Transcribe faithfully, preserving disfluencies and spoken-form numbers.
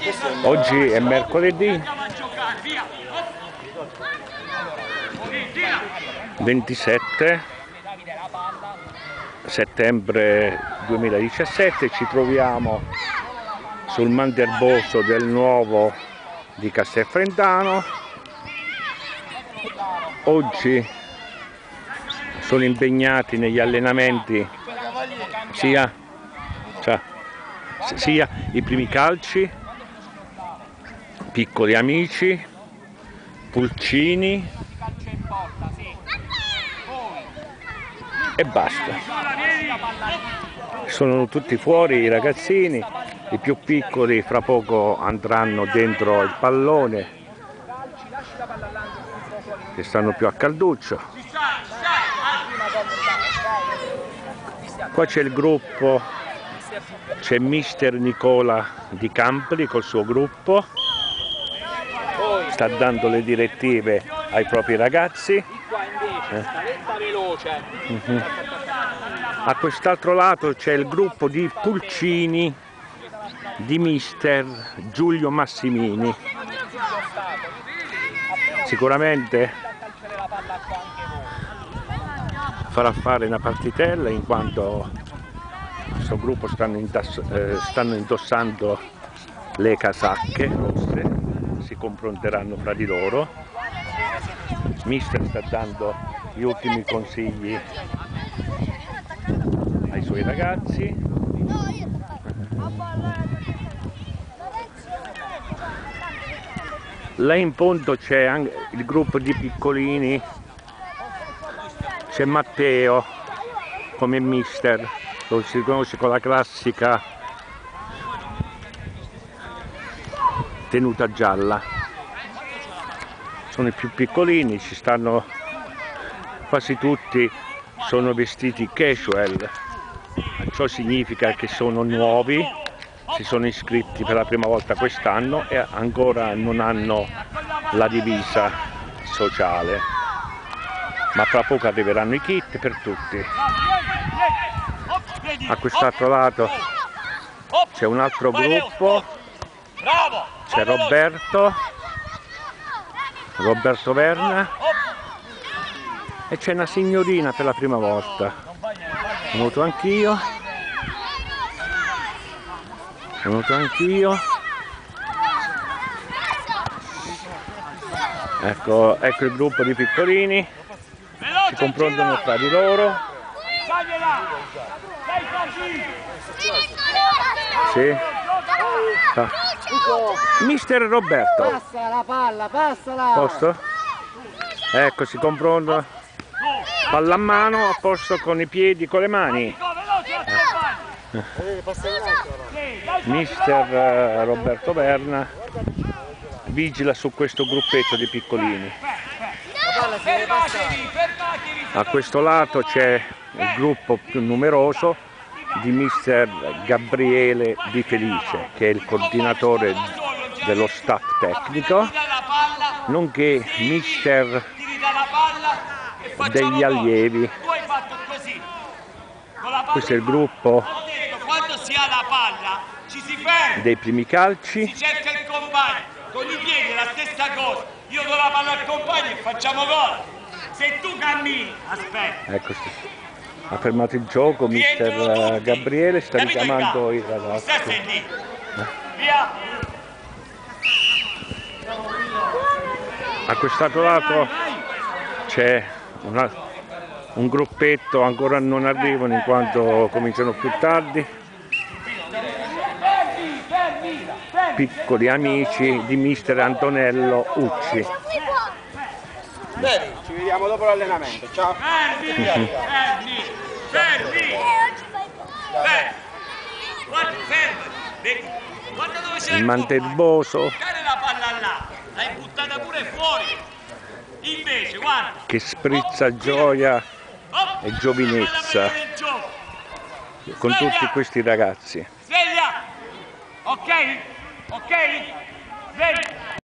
Oggi è mercoledì ventisette settembre duemiladiciassette, ci troviamo sul Manderboso del Nuovo di Castelfrentano. Oggi sono impegnati negli allenamenti sia, cioè, sia i primi calci, piccoli amici, pulcini e basta. Sono tutti fuori i ragazzini, i più piccoli fra poco andranno dentro il pallone, che stanno più a calduccio. Qua c'è il gruppo, c'è mister Nicola Di Campli col suo gruppo, sta dando le direttive ai propri ragazzi. Eh. Uh-huh. A quest'altro lato c'è il gruppo di pulcini di mister Giulio Massimini. Sicuramente farà fare una partitella, in quanto questo gruppo stanno, eh, stanno indossando le casacche rosse, si confronteranno fra di loro. Mister sta dando gli ultimi consigli ai suoi ragazzi. Là in fondo c'è anche il gruppo di piccolini, c'è Matteo come mister, lo si conosce con la classica tenuta gialla. Sono i più piccolini, ci stanno quasi tutti, sono vestiti casual, ciò significa che sono nuovi, si sono iscritti per la prima volta quest'anno e ancora non hanno la divisa sociale, ma fra poco arriveranno i kit per tutti. A quest'altro lato c'è un altro gruppo, c'è Roberto, Roberto Verna, e c'è una signorina per la prima volta. Sono venuto anch'io, sono venuto anch'io. Ecco, ecco il gruppo di piccolini, si confrontano tra di loro. Sì. Ah. Mister Roberto. Passa la palla, passala. Posto? Ecco, si confrontano. Palla a mano, a posto con i piedi, con le mani. Eh. Mister Roberto Verna vigila su questo gruppetto di piccolini. A questo lato c'è il gruppo più numeroso di mister Gabriele Di Felice, che è il coordinatore dello staff tecnico, nonché mister degli allievi. Questo è il gruppo dei primi calci. Si cerca il compagno, con i piedi è la stessa cosa, io do la palla al compagno e facciamo gol. Se tu cammini, aspetta. Ecco, ha fermato il gioco mister Gabriele, sta richiamando i ragazzi. Via. A quest'altro lato c'è una, un gruppetto, ancora non arrivano in quanto cominciano più tardi. Piccoli amici di mister Antonello Ucci. Bene, ci vediamo dopo l'allenamento, ciao! Fermi! Fermi! Fermi! Guarda, fermati! Vedi? Guarda dove c'è Il Manderboso, la palla là! L'hai buttata pure fuori! Invece, guarda! che sprizza gioia e giovinezza con tutti questi ragazzi. Sveglia! Ok? Ok? Sveglia!